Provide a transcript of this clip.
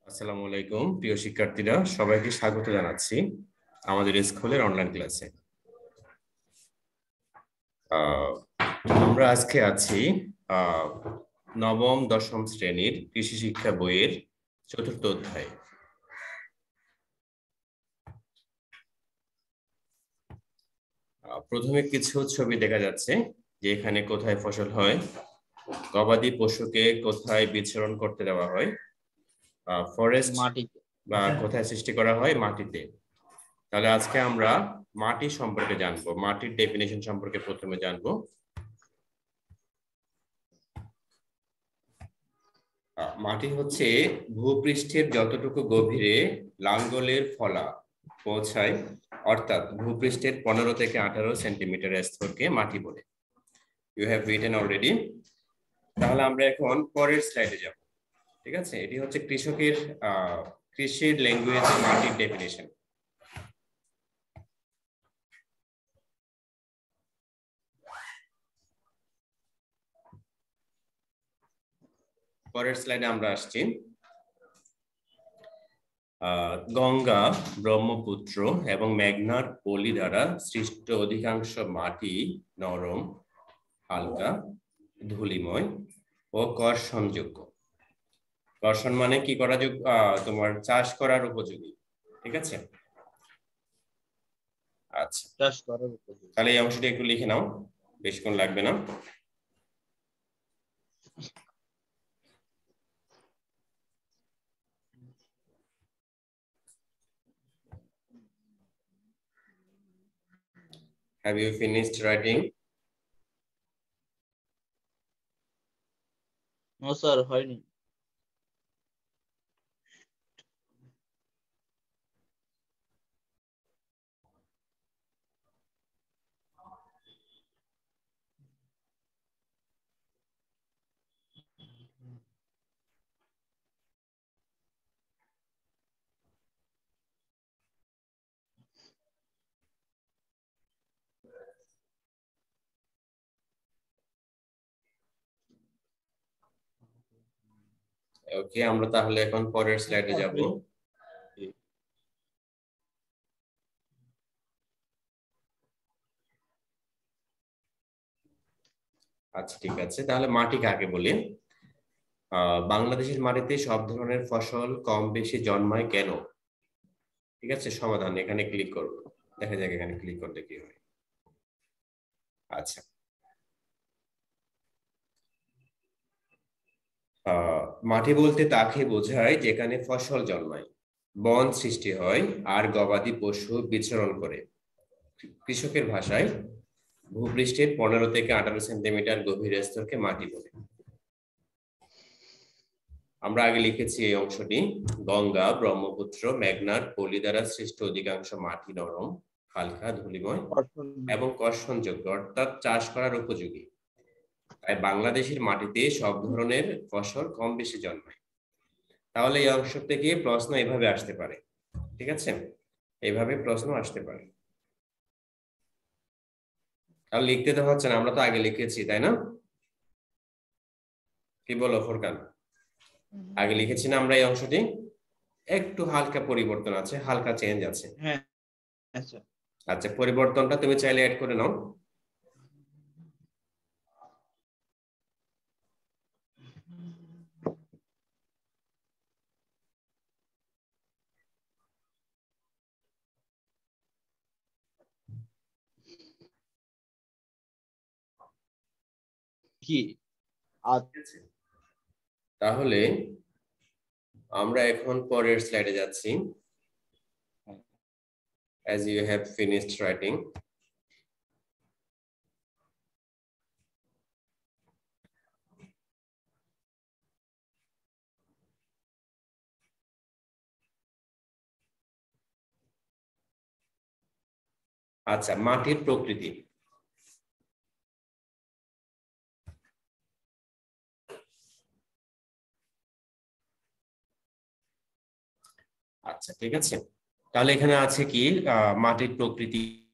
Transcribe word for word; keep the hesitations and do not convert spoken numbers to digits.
আসসালামু আলাইকুম প্রিয় শিক্ষার্থীরা, সবাইকে স্বাগত জানাচ্ছি আমাদের স্কুলের অনলাইন ক্লাসে। আমরা আজকে আছি নবম দশম শ্রেণীর কৃষি শিক্ষা বইয়ের চতুর্থ অধ্যায়। প্রথমে কিছু ছবি দেখা যাচ্ছে যে এখানে কোথায় ফসল হয়, গবাদি পশুকে কোথায় বিচরণ করতে দেওয়া হয়, ফরেস্ট মাটিতে বা কোথায় সৃষ্টি করা হয়, মাটিতে। তাহলে আজকে আমরা মাটি সম্পর্কে জানবো, মাটির ডেফিনেশন সম্পর্কে প্রথমে জানবো। মাটি হচ্ছে ভূপৃষ্ঠের যতটুকু গভীরে লাঙ্গলের ফলা পৌঁছায়, অর্থাৎ ভূপৃষ্ঠের পনেরো থেকে আঠারো সেন্টিমিটার স্তরকে মাটি বলে। You have written already. তাহলে আমরা এখন পরের স্লাইডে যাব। ঠিক আছে, এটি হচ্ছে কৃষকের আহ কৃষির ল্যাঙ্গুয়েজে মাটির ডেফিনেশন। পরের স্লাইডে আমরা আসছি। গঙ্গা, ব্রহ্মপুত্র এবং মেঘনার পলি দ্বারা সৃষ্ট অধিকাংশ মাটি নরম, হালকা, ধূলিময় ও কর্ষণযোগ্য। কর্ষণ মানে কি করা যোগ্য, তোমার চাষ করার উপযোগী। ঠিক আছে, আচ্ছা চাষ করার উপযোগী। তাহলে এই অংশটি একটু লিখে নাও, বেশিক্ষণ লাগবে না। Have you finished writing? No sir, হয়নি। ওকে, আমরা তাহলে এখন পরের স্লাইডে যাব। আচ্ছা ঠিক আছে, তাহলে মাটি কাকে বলে? বাংলাদেশের মাটিতে সব ধরনের ফসল কম বেশি জন্মায় কেন? ঠিক আছে, সমাধান এখানে ক্লিক করব, দেখা যাক এখানে ক্লিক করতে কি হয়। আচ্ছা, মাটি বলতে তাকে বোঝায় যেখানে ফসল জন্মায়, বন সৃষ্টি হয় আর গবাদি পশু বিচরণ করে। কৃষকের ভাষায় ভূপৃষ্ঠের পনেরো থেকে আঠারো সেন্টিমিটার গভীর স্তরকে মাটি বলে। আমরা আগে লিখেছি এই অংশটি, গঙ্গা, ব্রহ্মপুত্র, মেঘনার পলি দ্বারা সৃষ্ট অধিকাংশ মাটি নরম, হালকা, ধূলিময় এবং কর্ষণযোগ্য, অর্থাৎ চাষ করার উপযোগী। তাই বাংলাদেশের মাটিতে সব ধরনের ফসল কম বেশি জন্মায়। তাহলে এই অংশ থেকে প্রশ্ন এভাবে আসতে পারে। ঠিক আছে, এইভাবে প্রশ্ন আসতে পারে। আর লিখতে তো হচ্ছে না, আমরা তো আগে লিখেছি, তাই না? কি বলো ফোরকান? আগে লিখেছি না আমরা এই অংশটি? একটু হালকা পরিবর্তন আছে, হালকা চেঞ্জ আছে। হ্যাঁ আচ্ছা আচ্ছা, পরিবর্তনটা তুমি চাইলে অ্যাড করে নাও। কি তাহলে আমরা এখন পরের স্লাইডে যাচ্ছি। As you have finished writing, আচ্ছা, মাটির প্রকৃতি। আচ্ছা ঠিক আছে, তাহলে এখানে আছে কি মাটির প্রকৃতি